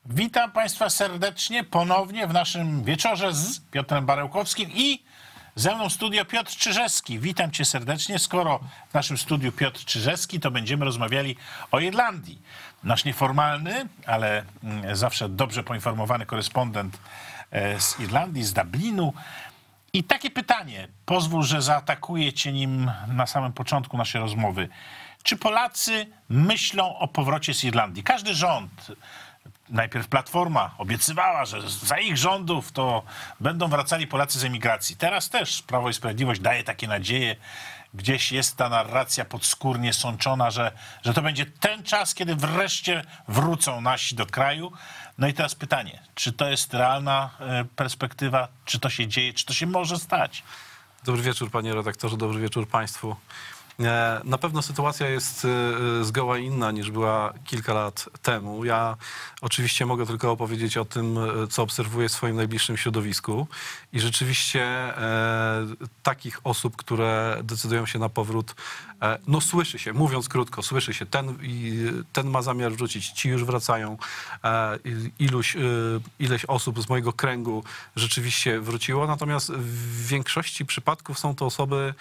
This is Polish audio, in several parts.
Witam Państwa serdecznie ponownie w naszym wieczorze z Piotrem Barełkowskim i ze mną w studio Piotr Czyżewski. Witam Cię serdecznie. Skoro w naszym studiu Piotr Czyżewski, to będziemy rozmawiali o Irlandii. Nasz nieformalny, ale zawsze dobrze poinformowany korespondent z Irlandii, z Dublinu. I takie pytanie, pozwól, że zaatakuję Cię nim na samym początku naszej rozmowy. Czy Polacy myślą o powrocie z Irlandii? Każdy rząd, najpierw Platforma obiecywała, że za ich rządów to będą wracali Polacy z emigracji. Teraz też Prawo i Sprawiedliwość daje takie nadzieje. Gdzieś jest ta narracja podskórnie sączona, że to będzie ten czas, kiedy wreszcie wrócą nasi do kraju. No i teraz pytanie, czy to jest realna perspektywa, czy to się dzieje, czy to się może stać? Dobry wieczór, panie redaktorze, dobry wieczór państwu. Na pewno sytuacja jest zgoła inna niż była kilka lat temu. Ja oczywiście mogę tylko opowiedzieć o tym, co obserwuję w swoim najbliższym środowisku i rzeczywiście takich osób, które decydują się na powrót, no słyszy się, mówiąc krótko, słyszy się, ten ma zamiar wrócić, ci już wracają. Ileś osób z mojego kręgu rzeczywiście wróciło, natomiast w większości przypadków są to osoby,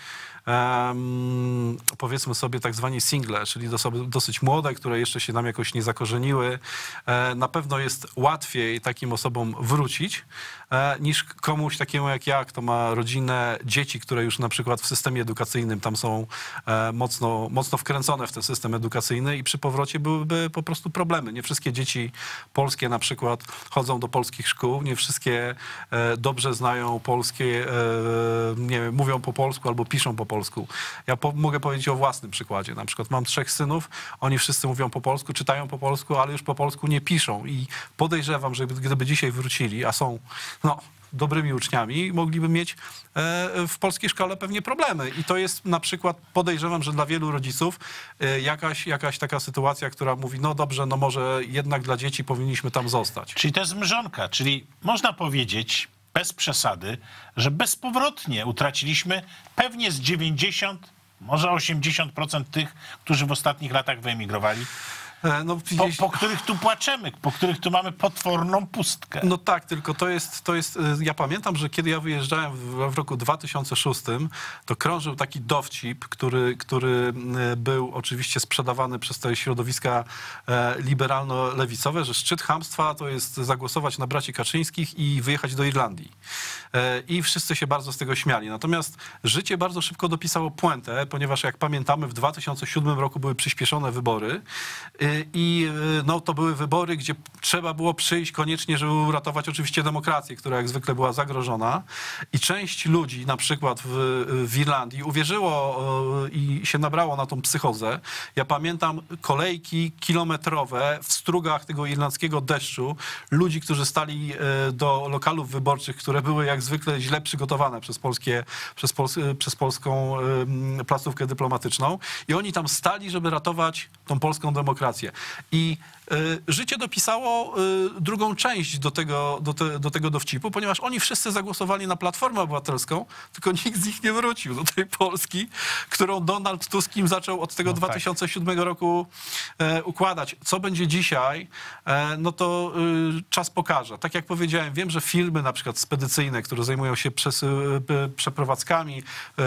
powiedzmy sobie tak zwani single, czyli osoby dosyć młode, które jeszcze się nam jakoś nie zakorzeniły. Na pewno jest łatwiej takim osobom wrócić niż komuś takiemu jak ja, kto ma rodzinę, dzieci, które już na przykład w systemie edukacyjnym tam są mocno wkręcone w ten system edukacyjny i przy powrocie byłyby po prostu problemy. Nie wszystkie dzieci polskie na przykład chodzą do polskich szkół, nie wszystkie dobrze znają polskie, nie wiem, mówią po polsku albo piszą po polsku. Ja mogę powiedzieć o własnym przykładzie. Na przykład mam 3 synów, oni wszyscy mówią po polsku, czytają po polsku, ale już po polsku nie piszą i podejrzewam, że gdyby dzisiaj wrócili, a są dobrymi uczniami, mogliby mieć w polskiej szkole pewnie problemy. I to jest na przykład, podejrzewam, że dla wielu rodziców jakaś taka sytuacja, która mówi, no dobrze, no może jednak dla dzieci powinniśmy tam zostać. Czyli to jest mrzonka, czyli można powiedzieć bez przesady, że bezpowrotnie utraciliśmy pewnie z 90, może 80% tych, którzy w ostatnich latach wyemigrowali. No, po których tu płaczemy, po których tu mamy potworną pustkę. No tak, tylko to jest ja pamiętam, że kiedy ja wyjeżdżałem w roku 2006, to krążył taki dowcip, który był oczywiście sprzedawany przez te środowiska liberalno-lewicowe, że szczyt chamstwa to jest zagłosować na braci Kaczyńskich i wyjechać do Irlandii. I wszyscy się bardzo z tego śmiali. Natomiast życie bardzo szybko dopisało puentę, ponieważ jak pamiętamy, w 2007 roku były przyspieszone wybory i no, to były wybory, gdzie trzeba było przyjść koniecznie, żeby uratować oczywiście demokrację, która jak zwykle była zagrożona. I część ludzi, na przykład w Irlandii, uwierzyło i się nabrało na tą psychozę. Ja pamiętam kolejki kilometrowe w strugach tego irlandzkiego deszczu, ludzi, którzy stali do lokalów wyborczych, które były jak zwykle źle przygotowane przez polską placówkę dyplomatyczną. I oni tam stali, żeby ratować tą polską demokrację. I życie dopisało drugą część do tego dowcipu, ponieważ oni wszyscy zagłosowali na Platformę Obywatelską, tylko nikt z nich nie wrócił do tej Polski, którą Donald Tusk im zaczął od tego 2007 roku układać. Co będzie dzisiaj, no to czas pokaże. Tak jak powiedziałem, wiem, że firmy na przykład spedycyjne, które zajmują się przeprowadzkami,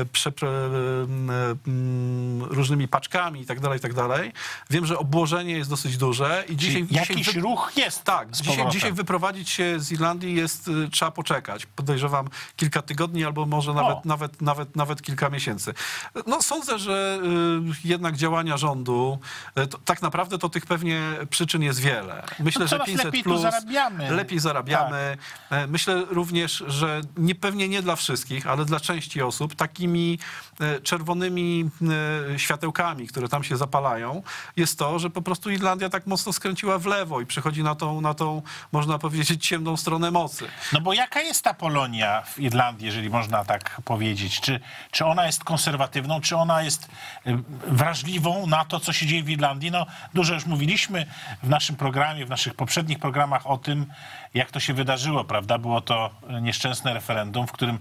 różnymi paczkami i tak dalej, wiem, że obłożenie jest dosyć duże. I jakiś ruch jest. Tak, dzisiaj wyprowadzić się z Irlandii trzeba poczekać. Podejrzewam kilka tygodni albo może nawet kilka miesięcy. No sądzę, że jednak działania rządu, tak naprawdę to tych pewnie przyczyn jest wiele. Myślę, że 500 lepiej zarabiamy. Tak. Myślę również, że pewnie nie dla wszystkich, ale dla części osób takimi czerwonymi światełkami, które tam się zapalają, jest to, że po prostu Irlandia tak mocno skręciła w lewo i przechodzi na tą, można powiedzieć, ciemną stronę mocy. No bo jaka jest ta Polonia w Irlandii, jeżeli można tak powiedzieć? Czy ona jest konserwatywną, czy ona jest wrażliwą na to, co się dzieje w Irlandii? No dużo już mówiliśmy w naszym programie, w naszych poprzednich programach o tym, jak to się wydarzyło, prawda? Było to nieszczęsne referendum, w którym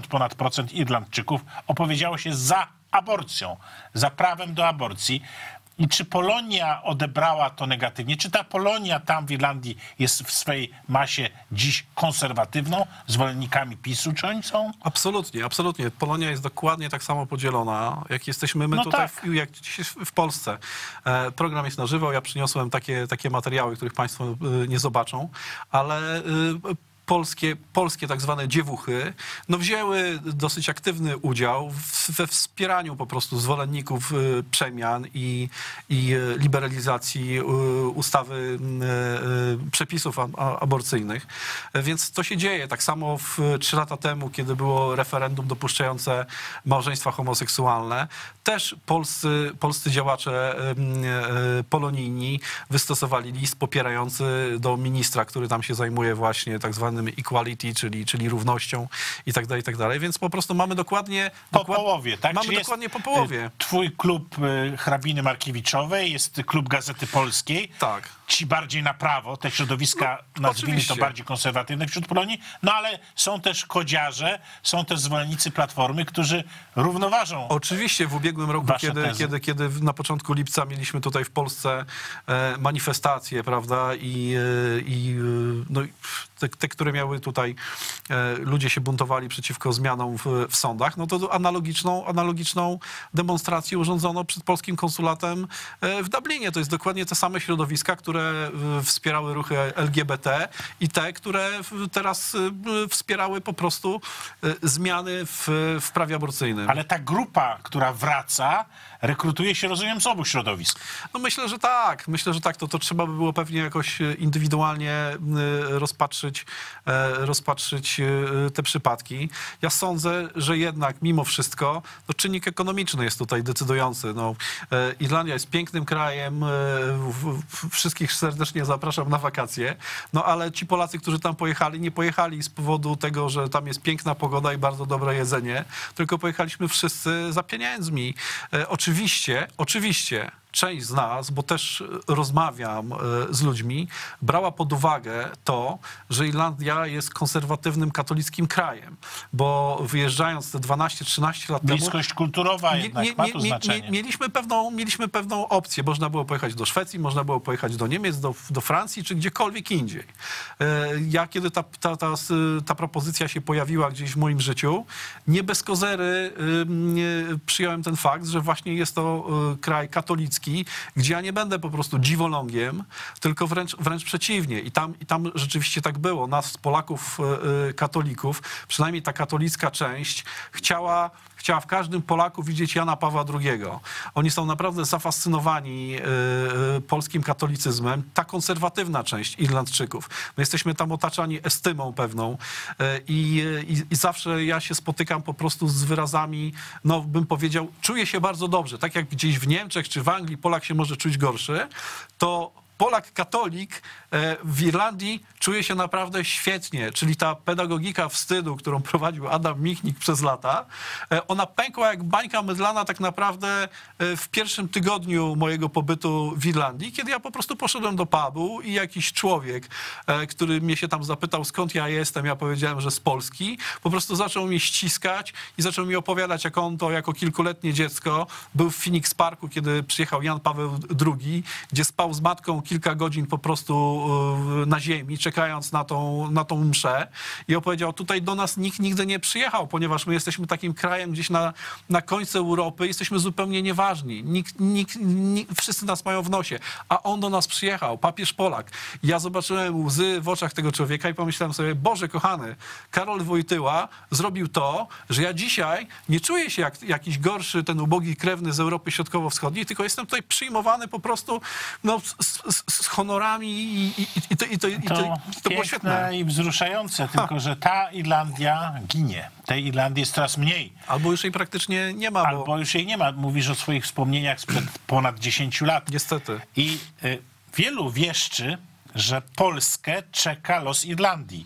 60% Irlandczyków opowiedziało się za aborcją, za prawem do aborcji. I czy Polonia odebrała to negatywnie? Czy ta Polonia tam w Irlandii jest w swej masie dziś konserwatywną, zwolennikami PiS-u, czy oni są? Absolutnie, absolutnie. Polonia jest dokładnie tak samo podzielona, jak jesteśmy my tutaj, tak. jak dzisiaj w Polsce. Program jest na żywo, ja przyniosłem takie materiały, których państwo nie zobaczą, ale polskie tak zwane dziewuchy, no wzięły dosyć aktywny udział we wspieraniu po prostu zwolenników przemian i liberalizacji ustawy przepisów aborcyjnych. Więc to się dzieje. Tak samo 3 lata temu, kiedy było referendum dopuszczające małżeństwa homoseksualne, też polscy działacze polonijni wystosowali list popierający do ministra, który tam się zajmuje właśnie tak zwanym equality, czyli równością i tak dalej, więc po prostu mamy dokładnie... Po połowie, tak? Mamy dokładnie po połowie. Twój klub hrabiny Markiewiczowej, jest klub Gazety Polskiej. Tak. Ci bardziej na prawo, te środowiska, nazwijmy to bardziej konserwatywne wśród Polonii, no ale są też kodziarze, są też zwolennicy Platformy, którzy równoważą. Oczywiście w ubiegłym roku, kiedy na początku lipca mieliśmy tutaj w Polsce manifestacje, prawda, i te, które miały tutaj, ludzie się buntowali przeciwko zmianom w sądach, no to analogiczną demonstrację urządzono przed polskim konsulatem w Dublinie. To jest dokładnie te same środowiska, które wspierały ruchy LGBT i te, które teraz wspierały po prostu zmiany w prawie aborcyjnym. Ale ta grupa, która wraca, rekrutuje się, rozumiem, z obu środowisk. No myślę, że tak. To trzeba by było pewnie jakoś indywidualnie rozpatrzyć te przypadki. Ja sądzę, że jednak mimo wszystko no, czynnik ekonomiczny jest tutaj decydujący. No, Irlandia jest pięknym krajem, wszystkich serdecznie zapraszam na wakacje, no ale ci Polacy, którzy tam pojechali, nie pojechali z powodu tego, że tam jest piękna pogoda i bardzo dobre jedzenie, tylko pojechaliśmy wszyscy za pieniędzmi. Oczywiście część z nas, bo też rozmawiam z ludźmi, brała pod uwagę to, że Irlandia jest konserwatywnym katolickim krajem, bo wyjeżdżając te 12-13 lat temu... Bliskość kulturowa jednak ma tu znaczenie. Mieliśmy pewną opcję. Można było pojechać do Szwecji, można było pojechać do Niemiec, do Francji, czy gdziekolwiek indziej. Ja, kiedy ta propozycja się pojawiła gdzieś w moim życiu, nie bez kozery przyjąłem ten fakt, że właśnie jest to kraj katolicki, gdzie ja nie będę po prostu dziwolągiem, tylko wręcz przeciwnie. I tam rzeczywiście tak było. Nas, Polaków, katolików, przynajmniej ta katolicka część, chciała w każdym Polaku widzieć Jana Pawła II. Oni są naprawdę zafascynowani polskim katolicyzmem. Ta konserwatywna część Irlandczyków. My jesteśmy tam otaczani estymą pewną i zawsze ja się spotykam po prostu z wyrazami, no bym powiedział, czuję się bardzo dobrze. Tak jak gdzieś w Niemczech czy w Anglii Polak się może czuć gorszy, to Polak katolik w Irlandii czuje się naprawdę świetnie, czyli ta pedagogika wstydu, którą prowadził Adam Michnik przez lata, ona pękła jak bańka mydlana tak naprawdę w pierwszym tygodniu mojego pobytu w Irlandii, kiedy ja po prostu poszedłem do pubu i jakiś człowiek, który mnie się tam zapytał, skąd ja jestem, ja powiedziałem, że z Polski, po prostu zaczął mnie ściskać i zaczął mi opowiadać, jak on to jako kilkuletnie dziecko był w Phoenix Parku, kiedy przyjechał Jan Paweł II, gdzie spał z matką kilka godzin po prostu na ziemi, czekając na tą mszę i opowiedział, tutaj do nas nikt nigdy nie przyjechał, ponieważ my jesteśmy takim krajem gdzieś na końcu Europy, jesteśmy zupełnie nieważni. Wszyscy nas mają w nosie, a on do nas przyjechał, papież Polak. Ja zobaczyłem łzy w oczach tego człowieka i pomyślałem sobie, Boże kochany, Karol Wojtyła zrobił to, że ja dzisiaj nie czuję się jak jakiś gorszy, ten ubogi krewny z Europy Środkowo-Wschodniej, tylko jestem tutaj przyjmowany po prostu no, z honorami i to było świetne. I wzruszające, tylko że ta Irlandia ginie. Tej Irlandii jest coraz mniej. Albo już jej praktycznie nie ma. Albo już jej nie ma. Mówisz o swoich wspomnieniach sprzed ponad 10 lat. Niestety. I wielu wieszczy, że Polskę czeka los Irlandii.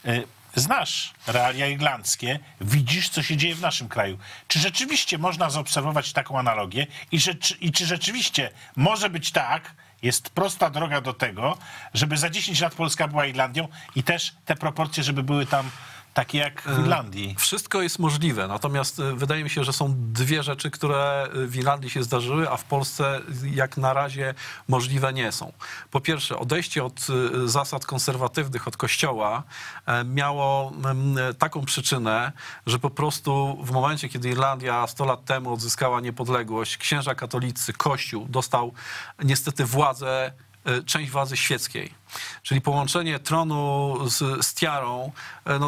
Znasz realia irlandzkie, widzisz, co się dzieje w naszym kraju. Czy rzeczywiście można zaobserwować taką analogię i czy rzeczywiście może być tak, jest prosta droga do tego, żeby za 10 lat Polska była Irlandią i też te proporcje, żeby były tam takie jak w Irlandii. Wszystko jest możliwe, natomiast wydaje mi się, że są dwie rzeczy, które w Irlandii się zdarzyły, a w Polsce jak na razie możliwe nie są. Po pierwsze, odejście od zasad konserwatywnych, od Kościoła miało taką przyczynę, że po prostu w momencie, kiedy Irlandia 100 lat temu odzyskała niepodległość, księża katolicy, Kościół dostał niestety władzę, część władzy świeckiej. Czyli połączenie tronu z tiarą no,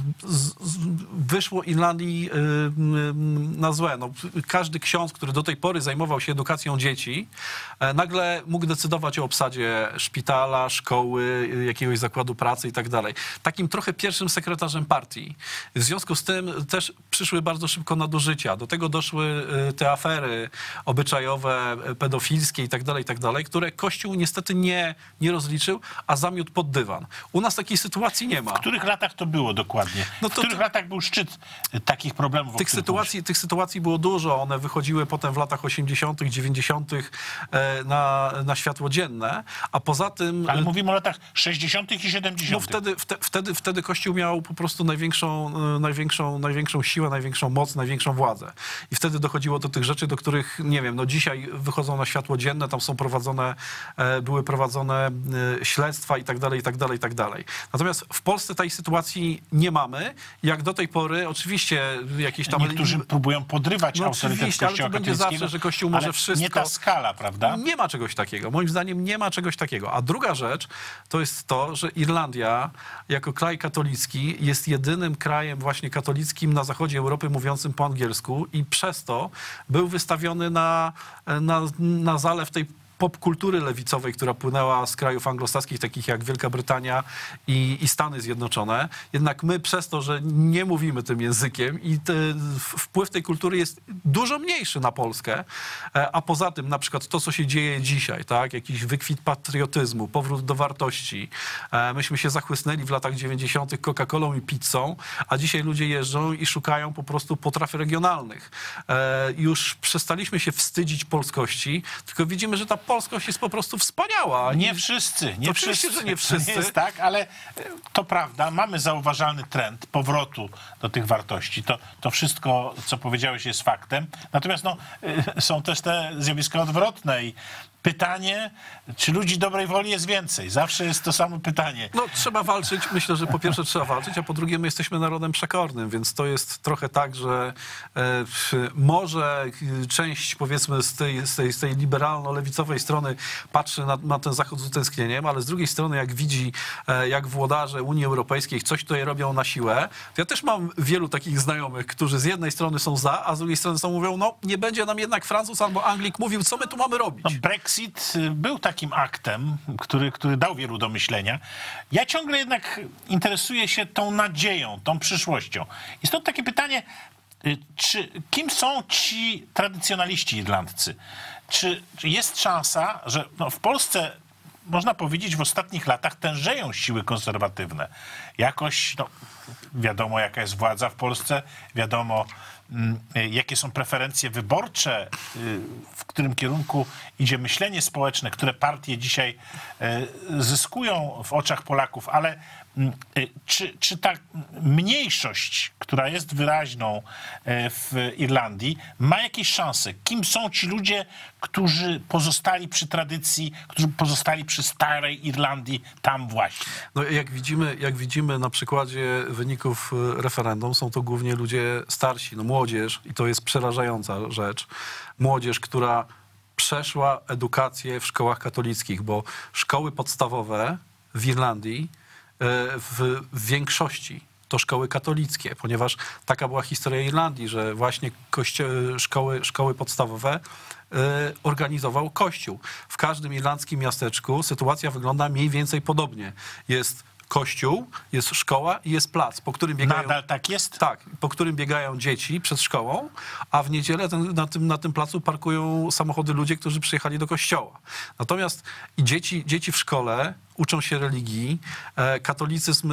wyszło Irlandii na złe. No, każdy ksiądz, który do tej pory zajmował się edukacją dzieci, nagle mógł decydować o obsadzie szpitala, szkoły, jakiegoś zakładu pracy i tak dalej. Takim trochę pierwszym sekretarzem partii. W związku z tym też przyszły bardzo szybko nadużycia. Do tego doszły te afery obyczajowe, pedofilskie i tak dalej, które Kościół niestety nie rozliczył, a zamiótł pod dywan. U nas takiej sytuacji nie ma. W których latach to było dokładnie? No w których latach był szczyt takich problemów? Tych sytuacji było dużo. One wychodziły potem w latach 80., 90. Na światło dzienne, a poza tym... Ale mówimy o latach 60. i 70. No wtedy Kościół miał po prostu największą siłę, największą moc, największą władzę. I wtedy dochodziło do tych rzeczy, do których, nie wiem, no dzisiaj wychodzą na światło dzienne, tam były prowadzone śledztwa i tak dalej. Natomiast w Polsce tej sytuacji nie mamy. Jak do tej pory, oczywiście jakieś tam... Niektórzy próbują podrywać autorytet Kościoła ale to będzie katolickiego, zawsze, że Kościół może wszystko. Nie ta skala, prawda? Nie ma czegoś takiego. Moim zdaniem nie ma czegoś takiego. A druga rzecz to jest to, że Irlandia jako kraj katolicki jest jedynym krajem właśnie katolickim na zachodzie Europy mówiącym po angielsku i przez to był wystawiony na zalew tej popkultury lewicowej, która płynęła z krajów anglosaskich, takich jak Wielka Brytania i Stany Zjednoczone. Jednak my przez to, że nie mówimy tym językiem i wpływ tej kultury jest dużo mniejszy na Polskę, a poza tym na przykład to, co się dzieje dzisiaj, tak, jakiś wykwit patriotyzmu, powrót do wartości. Myśmy się zachłysnęli w latach 90. Coca-Colą i pizzą, a dzisiaj ludzie jeżdżą i szukają po prostu potraw regionalnych. Już przestaliśmy się wstydzić polskości, tylko widzimy, że ta polskość jest po prostu wspaniała. Nie wszyscy. Oczywiście, że nie wszyscy. Nie jest tak, ale to prawda, mamy zauważalny trend powrotu do tych wartości. To wszystko, co powiedziałeś, jest faktem. Natomiast są też te zjawiska odwrotne i pytanie, czy ludzi dobrej woli jest więcej? Zawsze jest to samo pytanie. No trzeba walczyć. Myślę, że po pierwsze trzeba walczyć, a po drugie my jesteśmy narodem przekornym, więc to jest trochę tak, że może część powiedzmy z tej liberalno-lewicowej strony patrzy na ten Zachód z utęsknieniem, ale z drugiej strony jak widzi, jak włodarze Unii Europejskiej coś tutaj robią na siłę, to ja też mam wielu takich znajomych, którzy z jednej strony są za, a z drugiej strony mówią, no nie będzie nam jednak Francuz albo Anglik mówił, co my tu mamy robić. No, Brexit był takim aktem, który dał wielu do myślenia. Ja ciągle jednak interesuję się tą nadzieją, tą przyszłością. I stąd takie pytanie, kim są ci tradycjonaliści irlandzcy? Czy jest szansa, że w Polsce, można powiedzieć, w ostatnich latach tężeją siły konserwatywne? Jakoś, wiadomo jaka jest władza w Polsce, wiadomo jakie są preferencje wyborcze, w którym kierunku idzie myślenie społeczne, które partie dzisiaj zyskują w oczach Polaków, ale czy ta mniejszość, która jest wyraźną w Irlandii, ma jakieś szanse? Kim są ci ludzie, którzy pozostali przy tradycji, którzy pozostali przy starej Irlandii tam właśnie? No, jak widzimy na przykładzie wyników referendum, są to głównie ludzie starsi, młodzież, i to jest przerażająca rzecz. Młodzież, która przeszła edukację w szkołach katolickich, bo szkoły podstawowe w Irlandii w większości to szkoły katolickie, ponieważ taka była historia Irlandii, że właśnie szkoły podstawowe organizował Kościół. W każdym irlandzkim miasteczku sytuacja wygląda mniej więcej podobnie. Jest kościół, jest szkoła i jest plac, po którym biegają... Nadal tak jest? Tak, po którym biegają dzieci przed szkołą, a w niedzielę na tym placu parkują samochody ludzie, którzy przyjechali do kościoła. Natomiast i dzieci w szkole uczą się religii, katolicyzm,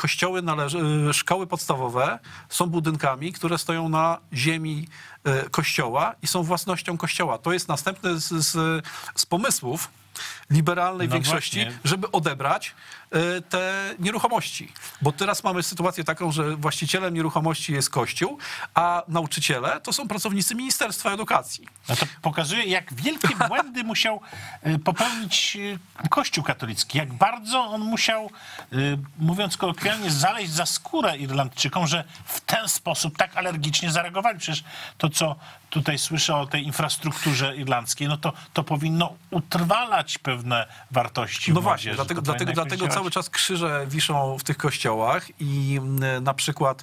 szkoły podstawowe są budynkami, które stoją na ziemi kościoła i są własnością kościoła. To jest następny z pomysłów liberalnej większości, właśnie, żeby odebrać te nieruchomości. Bo teraz mamy sytuację taką, że właścicielem nieruchomości jest Kościół, a nauczyciele to są pracownicy Ministerstwa Edukacji. No to pokazuje, jak wielkie błędy musiał popełnić Kościół katolicki. Jak bardzo on musiał, mówiąc kolokwialnie, zaleźć za skórę Irlandczykom, że w ten sposób tak alergicznie zareagowali. Przecież to, co tutaj słyszę o tej infrastrukturze irlandzkiej, no to powinno utrwalać pewne wartości. No właśnie, dlatego cały czas krzyże wiszą w tych kościołach i na przykład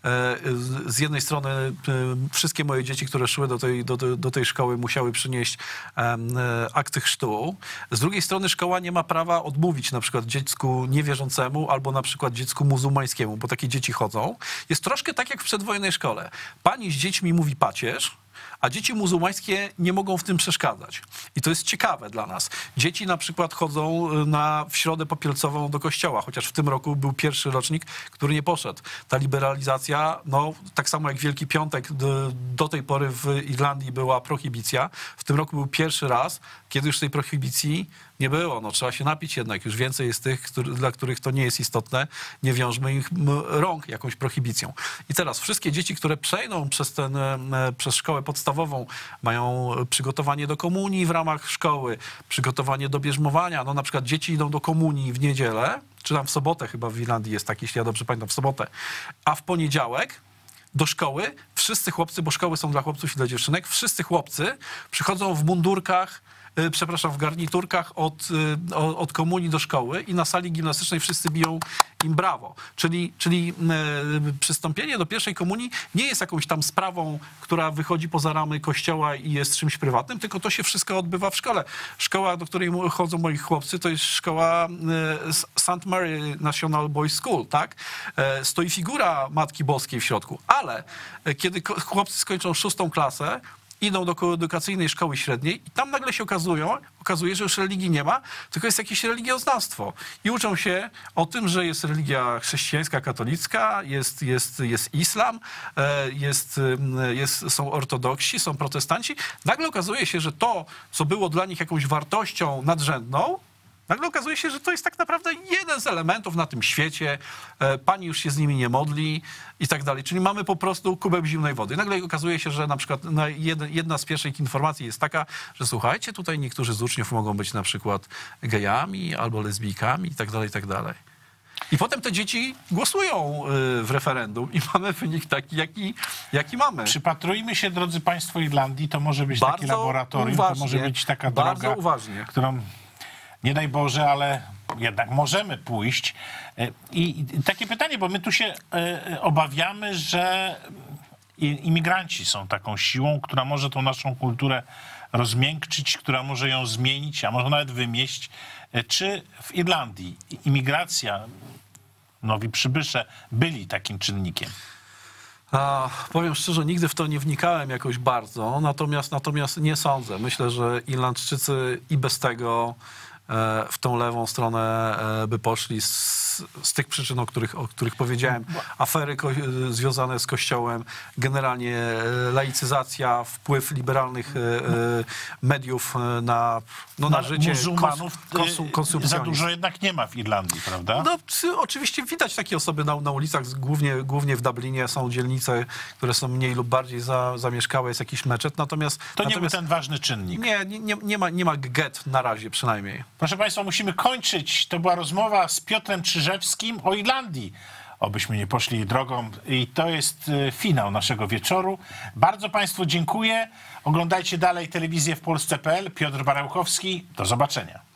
z jednej strony wszystkie moje dzieci, które szły do tej szkoły, musiały przynieść akty chrztu. Z drugiej strony szkoła nie ma prawa odmówić na przykład dziecku niewierzącemu albo na przykład dziecku muzułmańskiemu, bo takie dzieci chodzą. Jest troszkę tak jak w przedwojennej szkole. Pani z dziećmi mówi pacierz, a dzieci muzułmańskie nie mogą w tym przeszkadzać. I to jest ciekawe dla nas. Dzieci na przykład chodzą w środę popielcową do kościoła, chociaż w tym roku był pierwszy rocznik, który nie poszedł. Ta liberalizacja, no tak samo jak Wielki Piątek, do tej pory w Irlandii była prohibicja. W tym roku był pierwszy raz, kiedy już tej prohibicji nie było. No, trzeba się napić jednak. Już więcej jest tych, dla których to nie jest istotne. Nie wiążmy ich rąk jakąś prohibicją. I teraz wszystkie dzieci, które przejdą przez szkołę podstawową, mają przygotowanie do komunii w ramach szkoły, przygotowanie do bierzmowania. No na przykład dzieci idą do komunii w niedzielę, czy tam w sobotę chyba w Irlandii jest tak, jeśli ja dobrze pamiętam, w sobotę. A w poniedziałek do szkoły wszyscy chłopcy, bo szkoły są dla chłopców i dla dziewczynek, wszyscy chłopcy przychodzą w mundurkach, w garniturkach od komunii do szkoły i na sali gimnastycznej wszyscy biją im brawo. Czyli przystąpienie do pierwszej komunii nie jest jakąś tam sprawą, która wychodzi poza ramy kościoła i jest czymś prywatnym, tylko to się wszystko odbywa w szkole. Szkoła, do której chodzą moi chłopcy, to jest szkoła St. Mary National Boys School, tak? Stoi figura Matki Boskiej w środku, ale kiedy chłopcy skończą 6. klasę, idą do koedukacyjnej szkoły średniej i tam nagle się okazuje, że już religii nie ma, tylko jest jakieś religioznawstwo. I uczą się o tym, że jest religia chrześcijańska, katolicka, jest islam, są ortodoksi, są protestanci. Nagle okazuje się, że to, co było dla nich jakąś wartością nadrzędną, nagle okazuje się, że to jest tak naprawdę jeden z elementów na tym świecie. Pani już się z nimi nie modli i tak dalej. Czyli mamy po prostu kubek zimnej wody. Nagle okazuje się, że na przykład jedna z pierwszych informacji jest taka, że słuchajcie, tutaj niektórzy z uczniów mogą być na przykład gejami albo lesbijkami i tak dalej, i tak dalej. I potem te dzieci głosują w referendum i mamy wynik taki, jaki mamy. Przypatrujmy się, drodzy państwo, Irlandii. To może być takie laboratorium, uważnie, to może być taka droga, którą... Nie daj Boże, ale jednak możemy pójść. I takie pytanie, bo my tu się obawiamy, że imigranci są taką siłą, która może tą naszą kulturę rozmiękczyć, która może ją zmienić, a może nawet wymieść. Czy w Irlandii imigracja, nowi przybysze byli takim czynnikiem? Powiem szczerze, nigdy w to nie wnikałem jakoś bardzo, natomiast nie sądzę. Myślę, że Irlandczycy i bez tego w tą lewą stronę by poszli z tych przyczyn, o których powiedziałem. Afery związane z Kościołem, generalnie laicyzacja, wpływ liberalnych mediów na życie muzułmanów konsumpcjonizm. Za dużo jednak nie ma w Irlandii, prawda? No, oczywiście widać takie osoby na ulicach, głównie w Dublinie są dzielnice, które są mniej lub bardziej zamieszkałe, jest jakiś meczet, natomiast... To nie był ten ważny czynnik. Nie ma get na razie przynajmniej. Proszę państwa, musimy kończyć. To była rozmowa z Piotrem Czyżewskim o Irlandii. Obyśmy nie poszli drogą. I to jest finał naszego wieczoru. Bardzo państwu dziękuję. Oglądajcie dalej telewizję w Polsce.pl. Piotr Barełkowski. Do zobaczenia.